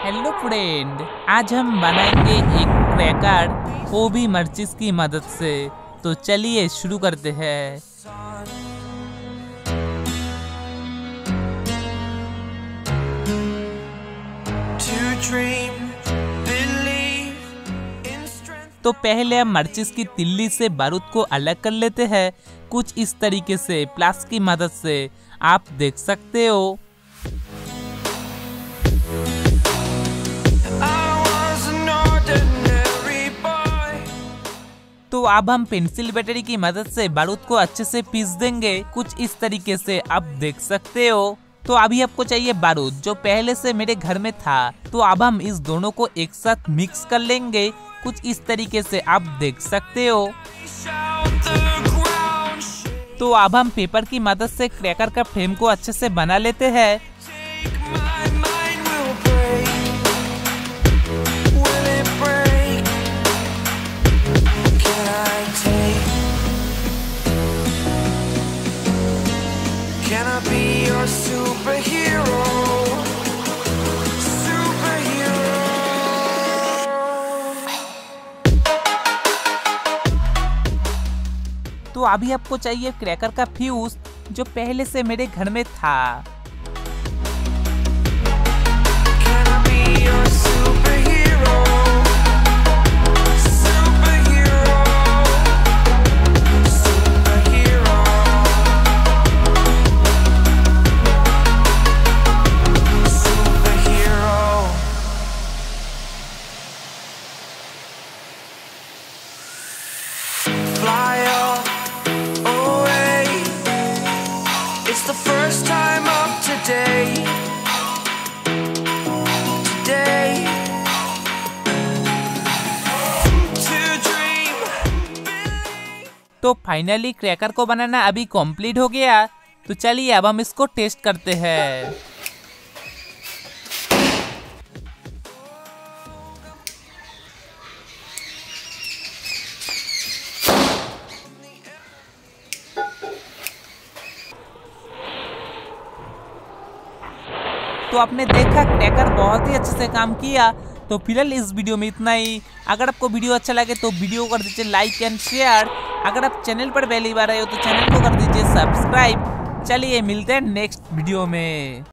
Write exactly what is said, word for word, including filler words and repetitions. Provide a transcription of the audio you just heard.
Hello friend, आज हम बनाएंगे एक क्रैकर, वो भी माचिस की मदद से। तो चलिए शुरू करते हैं। तो पहले हम माचिस की तिल्ली से बारूद को अलग कर लेते हैं, कुछ इस तरीके से प्लास की मदद से। आप देख सकते हो। तो अब हम पेंसिल बैटरी की मदद से बारूद को अच्छे से पीस देंगे, कुछ इस तरीके से। आप देख सकते हो। तो अभी आपको चाहिए बारूद, जो पहले से मेरे घर में था। तो अब हम इस दोनों को एक साथ मिक्स कर लेंगे, कुछ इस तरीके से। आप देख सकते हो। तो अब हम पेपर की मदद से क्रैकर का फ्रेम को अच्छे से बना लेते हैं। Can I be your superhero? Superhero. तो अभी आपको चाहिए क्रैकर का फ्यूज, जो पहले से मेरे घर में था। Can I be your superhero? Superhero. Superhero. Fly away. It's the first time of today. Today. To dream. तो फाइनली क्रैकर को बनाना अभी कंप्लीट हो गया। तो चलिए अब हम इसको टेस्ट करते हैं। तो आपने देखा क्रैकर बहुत ही अच्छे से काम किया। तो फिलहाल इस वीडियो में इतना ही। अगर आपको वीडियो अच्छा लगे तो वीडियो को कर दीजिए लाइक एंड शेयर। अगर आप चैनल पर पहली बार आए हो तो चैनल को कर दीजिए सब्सक्राइब। चलिए मिलते हैं नेक्स्ट वीडियो में।